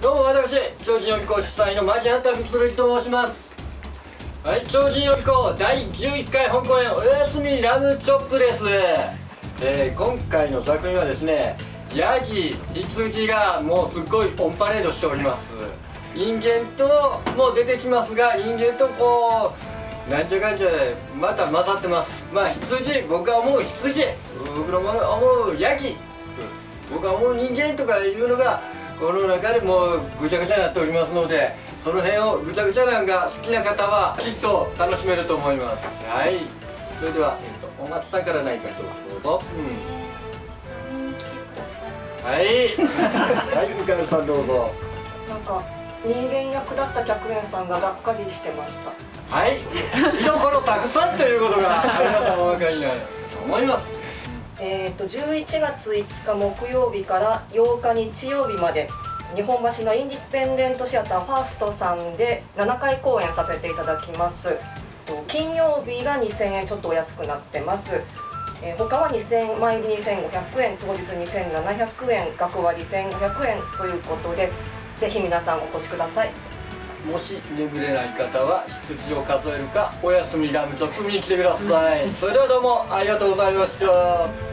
どうも私、超人予備校主催のマジハンターミクスルキと申します。はい、超人予備校第11回本公演おやすみラムチョップです。今回の作品はですね、ヤギ、羊がもうすっごいオンパレードしております。人間とも出てきますが、人間とこうなんちゃかんちゃでまた混ざってます。まあ羊、僕が思う羊、僕の思うヤギ、僕が思う人間とかいうのがこの中でもうぐちゃぐちゃになっておりますので、その辺をぐちゃぐちゃなんが好きな方はきっと楽しめると思います。はい、それでは、お松さんから何か一言どうぞ。はいはい、三上さんどうぞ。 なんか人間役だった客員さんががっかりしてました。 はい、見どころたくさんということが皆さんお分かりになると思います。 11月5日木曜日から8日日曜日まで日本橋のインディペンデントシアターファーストさんで7回公演させていただきます。金曜日が2000円ちょっとお安くなってます。他は前入り2500円、当日2700円、学割1500円ということで、ぜひ皆さんお越しください。 もし眠れない方は羊を数えるかおやすみラムチョップ見に来てください。それではどうもありがとうございました。